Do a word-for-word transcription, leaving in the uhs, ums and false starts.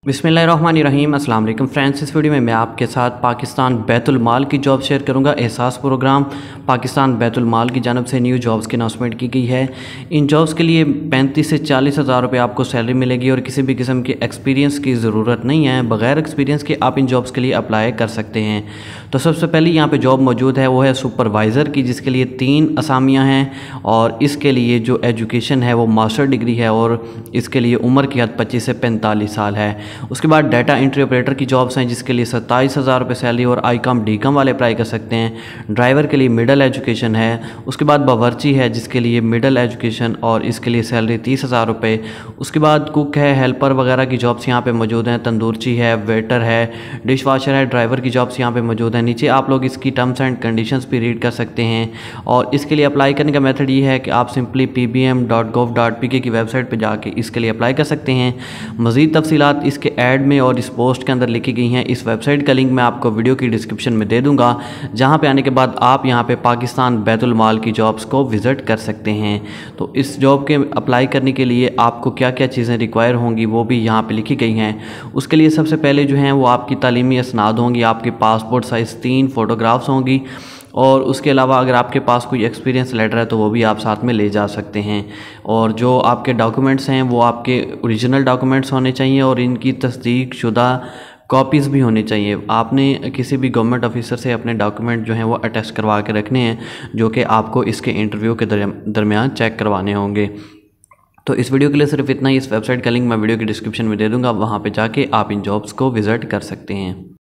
बिस्मिल्लाहिर्रहमानिर्रहीम अस्सलाम वालेकुम फ्रेंड्स। इस वीडियो में मैं आपके साथ पाकिस्तान बैतुल माल की जॉब शेयर करूंगा। एहसास प्रोग्राम पाकिस्तान बैतुल माल की जानब से न्यू जॉब्स की अनाउंसमेंट की गई है। इन जॉब्स के लिए पैंतीस से चालीस हज़ार रुपये आपको सैलरी मिलेगी और किसी भी किस्म के एक्सपीरियंस की ज़रूरत नहीं है। बग़ैर एक्सपीरियंस के आप इन जॉब्स के लिए अप्लाई कर सकते हैं। तो सबसे पहले यहाँ पर जॉब मौजूद है वो है सुपरवाइज़र की, जिसके लिए तीन असामियाँ हैं और इसके लिए जो एजुकेशन है वो मास्टर डिग्री है और इसके लिए उम्र की हद पच्चीस से पैंतालीस साल है। उसके बाद डाटा एंट्री ऑपरेटर की जॉब्स हैं, जिसके लिए सत्ताईस हज़ार रुपये सैलरी और आई कॉम डी कॉम वाले अप्लाई कर सकते हैं। ड्राइवर के लिए मिडल एजुकेशन है। उसके बाद बावर्ची है, जिसके लिए मिडल एजुकेशन और इसके लिए सैलरी तीस हज़ार रुपये। उसके बाद कुक है, हेल्पर वगैरह की जॉब्स यहाँ पे मौजूद हैं। तंदूरची है, वेटर है, डिश वाशर है, ड्राइवर की जॉब्स यहाँ पे मौजूद हैं। नीचे आप लोग इसकी टर्म्स एंड कंडीशंस भी रीड कर सकते हैं। और इसके लिए अप्लाई करने का मेथड ये है कि आप simply P B M dot gov dot P K की वेबसाइट पर जाके इसके लिए अप्लाई कर सकते हैं। मज़ीद तफसीलात इसके ऐड में और इस पोस्ट के अंदर लिखी गई हैं। इस वेबसाइट का लिंक मैं आपको वीडियो की डिस्क्रिप्शन में दे दूंगा, जहां पे आने के बाद आप यहां पे पाकिस्तान बैतुल माल की जॉब्स को विज़िट कर सकते हैं। तो इस जॉब के अप्लाई करने के लिए आपको क्या क्या चीज़ें रिक्वायर होंगी वो भी यहाँ पे लिखी गई हैं। उसके लिए सबसे पहले जो हैं वो आपकी तालीमी असनाद होंगी, आपके पासपोर्ट साइज़ तीन फ़ोटोग्राफ्स होंगी और उसके अलावा अगर आपके पास कोई एक्सपीरियंस लेटर है तो वो भी आप साथ में ले जा सकते हैं। और जो आपके डॉक्यूमेंट्स हैं वो आपके ओरिजिनल डॉक्यूमेंट्स होने चाहिए और इनकी तस्दीक शुदा कॉपीज़ भी होनी चाहिए। आपने किसी भी गवर्नमेंट ऑफिसर से अपने डॉक्यूमेंट जो हैं वो अटेस्ट करवा के रखने हैं, जो कि आपको इसके इंटरव्यू के दरमियान चेक करवाने होंगे। तो इस वीडियो के लिए सिर्फ इतना ही। इस वेबसाइट का लिंक मैं वीडियो की डिस्क्रिप्शन में दे दूँगा, वहाँ पर जाके आप इन जॉब्स को विज़िट कर सकते हैं।